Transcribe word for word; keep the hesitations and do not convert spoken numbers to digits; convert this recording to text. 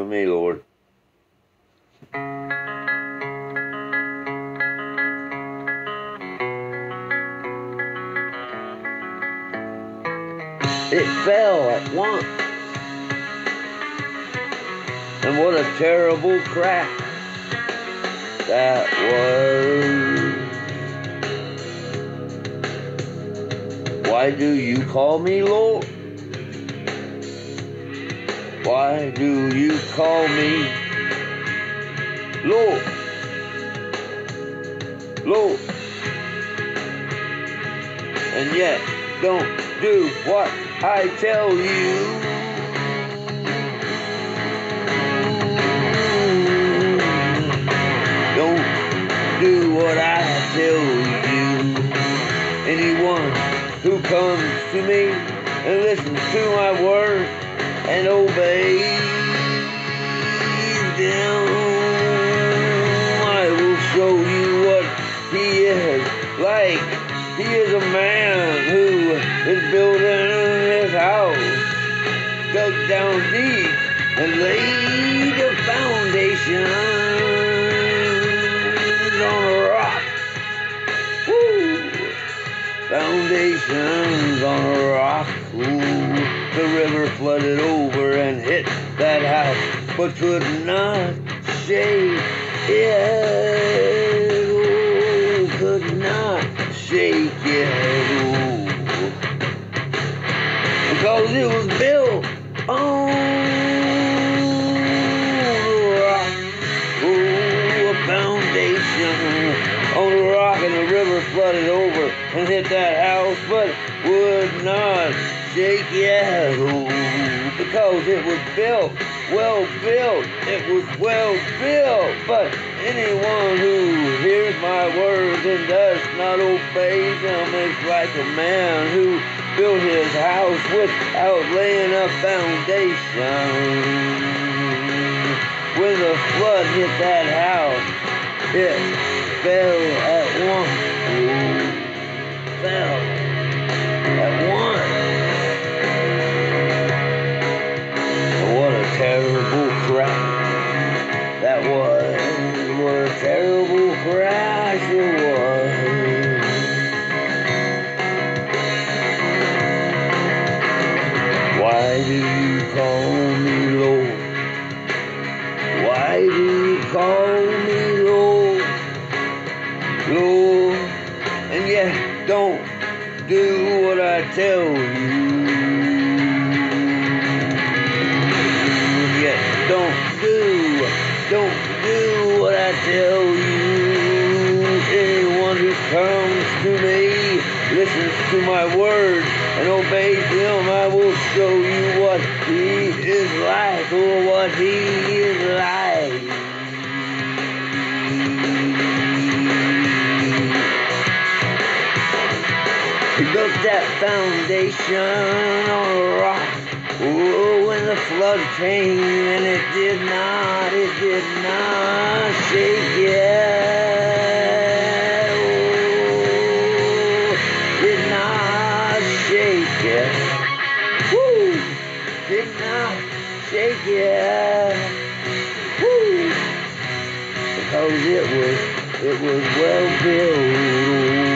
with me, Lord. It fell at once. And what a terrible crack that was. Why do you call me Lord? Why do you call me Lord? Lord. And yet don't do what I tell you. Don't do what I tell you. Anyone who comes to me and listens to my word and obeys them, I will show you what he is like. He is a man who is building his house, dug down deep and laid a foundation on a rock. Woo! Foundations on a rock. Ooh. The river flooded over and hit that house, but could not shake it. Ooh, could not shake it. Ooh. Because it was built on a rock. Ooh, a foundation on a rock, and the river flooded over and hit that house, but would not shake it. Ooh, because it was built, well built, it was well built. But anyone who hears my words and does not obey them is like a man who built his house without laying a foundation. When the flood hit that house, it fell at once. Ooh, fell at once. What a terrible crash that was. What a terrible crash it was. Why do you call me Lord? Why do you call me Lord? Lord, and yet don't do what I tell you. Don't do, don't do what I tell you. Anyone who comes to me, listens to my words, and obeys them, I will show you what he is like, or what he is like. He built that foundation on a rock. Oh, when the flood came, and it did not, it did not shake it. Oh, did not shake it. Woo! Did not shake it. Woo! Because it was, it was well built.